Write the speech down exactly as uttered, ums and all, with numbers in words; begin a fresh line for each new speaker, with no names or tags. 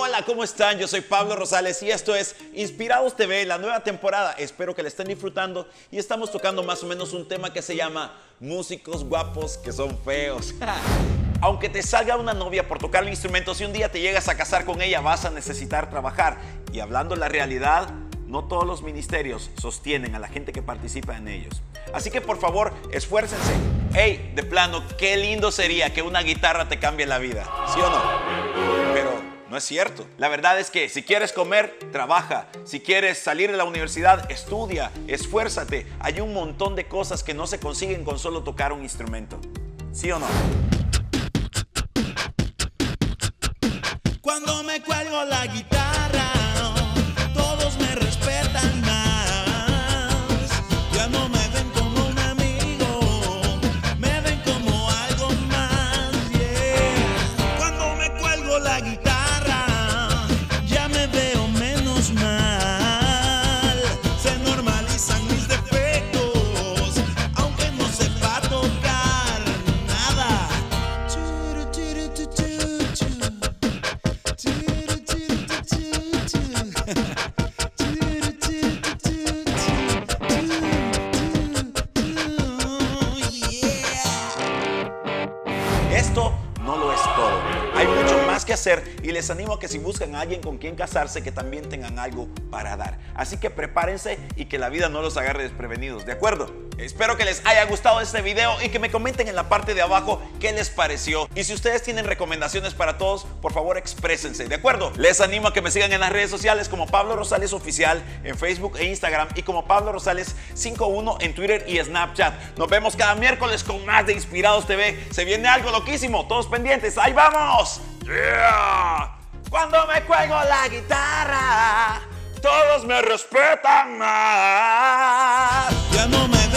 Hola, ¿cómo están? Yo soy Pablo Rosales y esto es Inspirados T V, la nueva temporada. Espero que la estén disfrutando y estamos tocando más o menos un tema que se llama músicos guapos que son feos. Aunque te salga una novia por tocar el instrumento, si un día te llegas a casar con ella vas a necesitar trabajar. Y hablando la realidad, no todos los ministerios sostienen a la gente que participa en ellos. Así que por favor, esfuércense. Hey, de plano, qué lindo sería que una guitarra te cambie la vida, ¿sí o no? Pero no es cierto. La verdad es que si quieres comer, trabaja. Si quieres salir de la universidad, estudia, esfuérzate. Hay un montón de cosas que no se consiguen con solo tocar un instrumento, ¿sí o no?
Cuando me cuelgo la guitarra, todos me respetan más. Ya no me ven como un amigo, me ven como algo más, yeah. Cuando me cuelgo la guitarra, ya me veo menos mal. Se normalizan mis defectos, aunque no sepa tocar nada.
Esto no lo es todo. Hay mucho más que hacer y les animo a que si buscan a alguien con quien casarse, que también tengan algo para dar. Así que prepárense y que la vida no los agarre desprevenidos, ¿de acuerdo? Espero que les haya gustado este video y que me comenten en la parte de abajo qué les pareció. Y si ustedes tienen recomendaciones para todos, por favor exprésense, ¿de acuerdo? Les animo a que me sigan en las redes sociales como Pablo Rosales Oficial en Facebook e Instagram y como Pablo Rosales cincuenta y uno en Twitter y Snapchat. Nos vemos cada miércoles con más de Inspirados T V. Se viene algo loquísimo, todos pendientes. ¡Ahí vamos! Yeah. Cuando me cuelgo la guitarra, todos me respetan más.
Ya no me